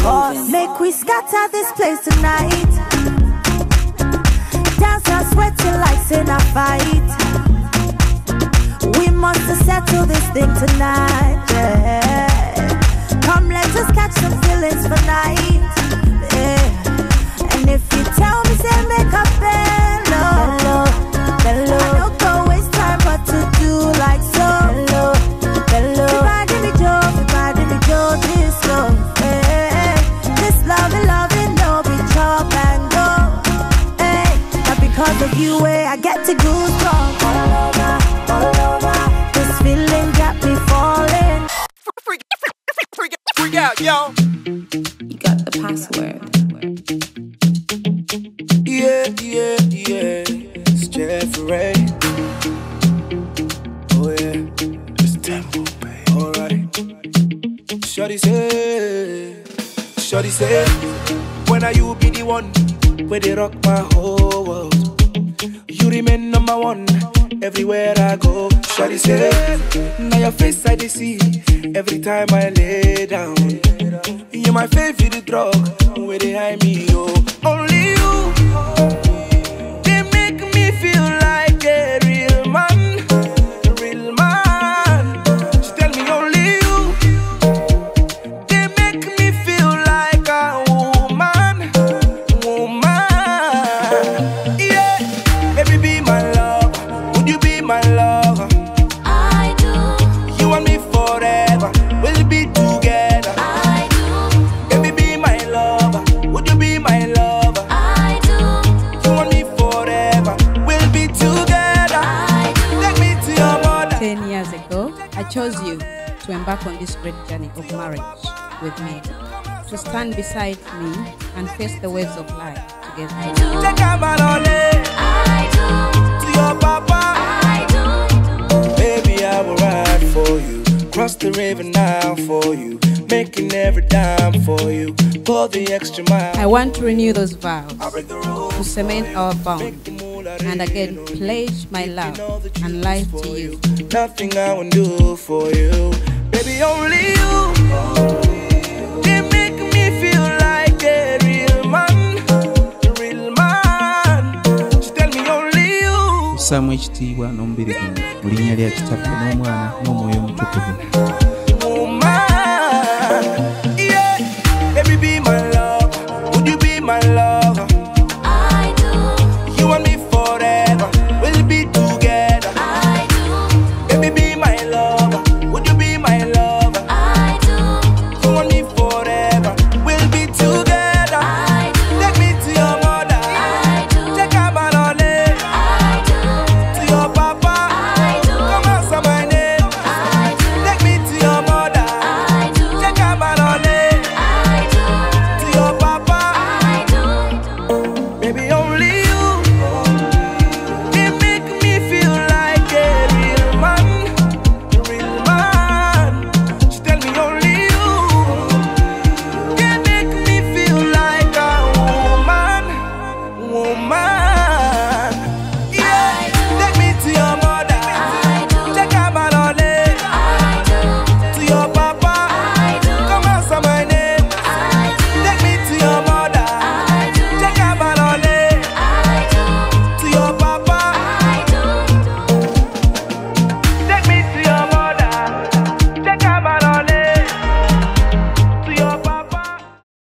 moving. Make we scatter this place tonight. Dance and sweating like in a fight. We must settle this thing tonight. Yeah. Come, let's just catch some feelings for night. Yeah. And if you tell me, say make a bello, bello. I don't go waste time, but to do like so. Bello, bello. Everybody me Joe, this love. Hey, this loving, no be chop and go. Hey, not because of you, I get to go strong. All over. This feeling got me falling. Freak out, yo. You got the password. Yeah. It's Jeffrey. Oh yeah. It's tempo, baby. Alright. Shorty say, when are you be the one where they rock my whole world? You remain number one everywhere I go. Shorty say, now your face I dey see every time I lay down. You're my favorite drug, where they hide me, yo. Only you, they make me feel like a real man, a real man. She tell me only you, they make me feel like a woman. Yeah, baby be my love, would you be my lover? I do. You and me forever, we'll be together. I do. Baby be my lover, would you be my lover? I do. You and me forever, we'll be together. I do. Take me to your mother. 10 years ago, I chose you to embark on this great journey of marriage with me, to stand beside me and face the waves of life together. Take a man on it. I do. To your papa. I do. Baby, I will ride for you. Cross the river now for you. Making every dime for you. Pour the extra mile. I want to renew those vows, I break the rules. to cement our bond, Make the moolah and again real. pledge my love and life to you. Nothing I won't do for you. Baby, only you. They make me feel like a real man. A real man. She tell me only you. Samwe ekitiibwa n'omubiri guno mu linnya lya Kitaffe n'Omwana n'Omwoyo Omutukuvu.